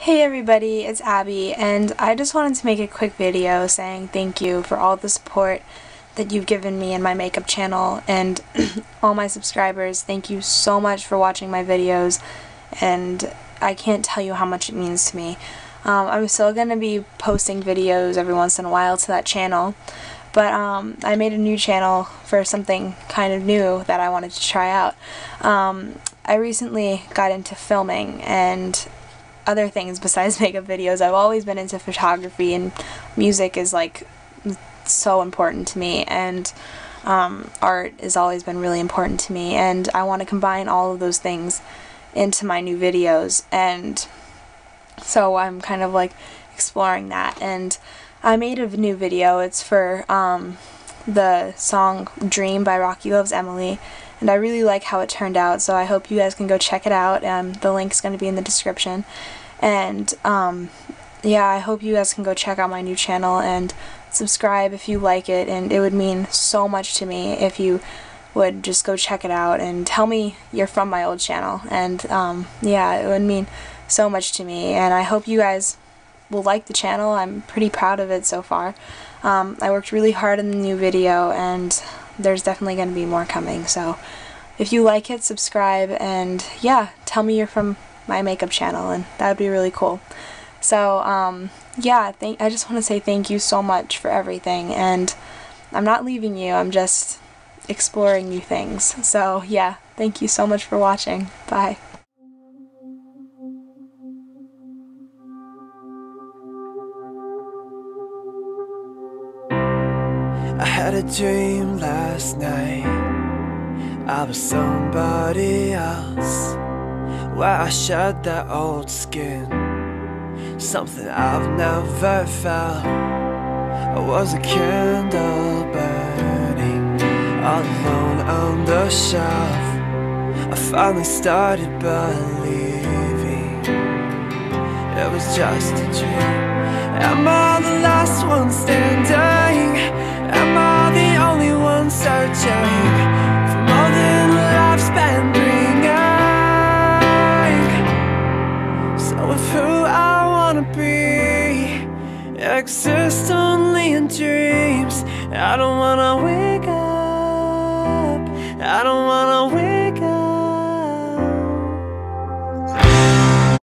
Hey everybody, it's Abby, and I just wanted to make a quick video saying thank you for all the support that you've given me and my makeup channel, and all my subscribers. Thank you so much for watching my videos, and I can't tell you how much it means to me. I'm still going to be posting videos every once in a while to that channel, but I made a new channel for something kind of new that I wanted to try out. I recently got into filming and other things besides makeup videos. I've always been into photography, and music is like so important to me, and art has always been really important to me, and I want to combine all of those things into my new videos, and so I'm kind of like exploring that. And I made a new video. It's for the song Dream by Rocky Loves Emily, and I really like how it turned out, so I hope you guys can go check it out. The link's going to be in the description. And yeah, I hope you guys can go check out my new channel and subscribe if you like it, and it would mean so much to me if you would just go check it out and tell me you're from my old channel. And yeah, it would mean so much to me, and I hope you guys will like the channel. I'm pretty proud of it so far. I worked really hard on the new video, and there's definitely going to be more coming, so if you like it, subscribe, and yeah, tell me you're from my makeup channel, and that would be really cool. So yeah, I just want to say thank you so much for everything, and I'm not leaving you, I'm just exploring new things. So yeah, thank you so much for watching. Bye. I had a dream last night, I was somebody else, where I shed that old skin, something I've never felt. I was a candle burning all alone on the shelf. I finally started believing it was just a dream. Am I the last one standing? Am I the only one searching for more than life's been bringing? So if who I wanna be exists only in dreams, I don't wanna wake up, I don't wanna wake up.